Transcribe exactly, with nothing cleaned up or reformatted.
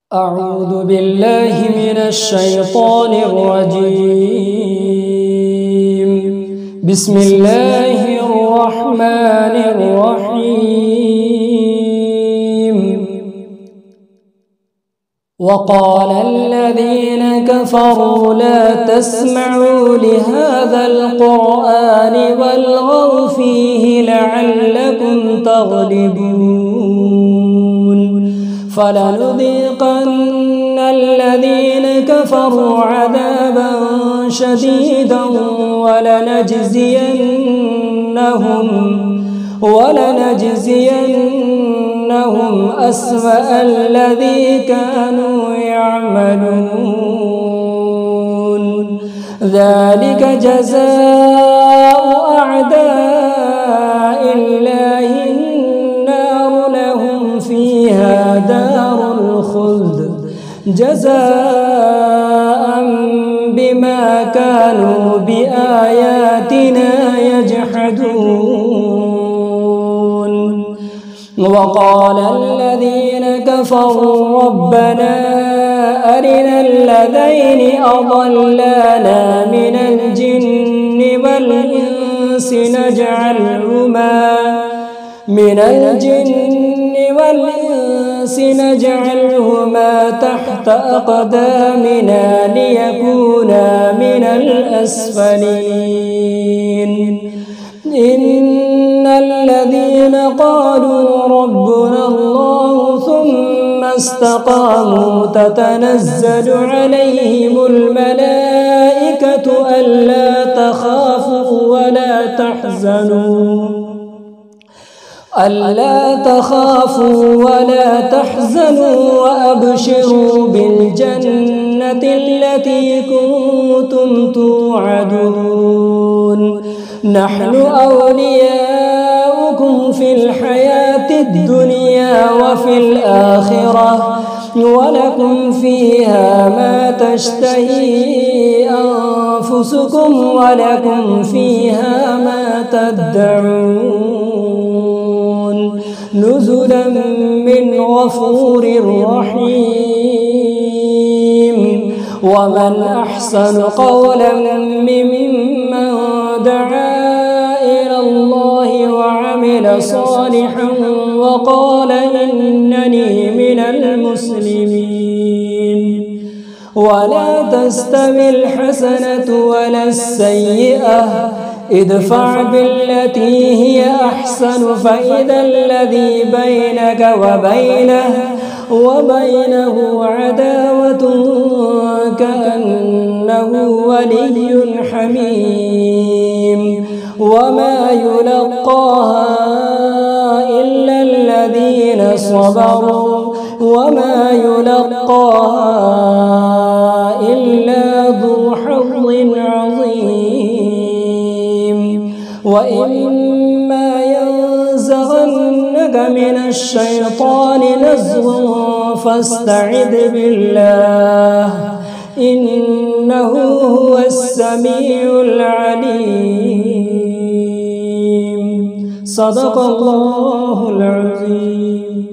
أعوذ بالله من الشيطان الرجيم. بسم الله الرحمن الرحيم. وقال الذين كفروا لا تسمعوا لهذا القرآن والغوا فيه لعلكم تغلبون. فلنذيقن الذين كفروا عذابا شديدا ولنجزينهم ولنجزينهم أسوأ الذي كانوا يعملون. ذلك جزاء أعداء الله النار لهم فيها دار الخلد جزاء بما كانوا بآياتنا يجحدون. وقال الذين كفروا ربنا أرنا الذين أضلانا من الجن والإنس نجعلهما من الجن والإنس نجعلهما تحت أقدامنا ليكونا من الأسفلين. إن الذين قالوا ربنا الله ثم استقاموا تتنزل عليهم الملائكة ألا تخافوا ولا تحزنوا ألا تخافوا ولا تحزنوا وأبشروا بالجنة التي كنتم توعدون. نحن أولياؤكم في الحياة الدنيا وفي الآخرة ولكم فيها ما تشتهي أنفسكم ولكم فيها ما تدعون. نزلا من غفور رحيم. ومن أحسن قولا ممن دعا إلى الله وعمل صالحا وقال إنني من المسلمين. ولا تستوي الحسنة ولا السيئة ادفع بالتي هي أحسن فإذا الذي بينك وبينه وبينه عداوة كأنه ولي حميم. وما يلقاها إلا الذين صبروا وما يلقاها إلا ذو حظ عظيم. وإما ينزغنك من الشيطان نزغ فاستعذ بالله إنه هو السميع العليم. صدق الله العظيم.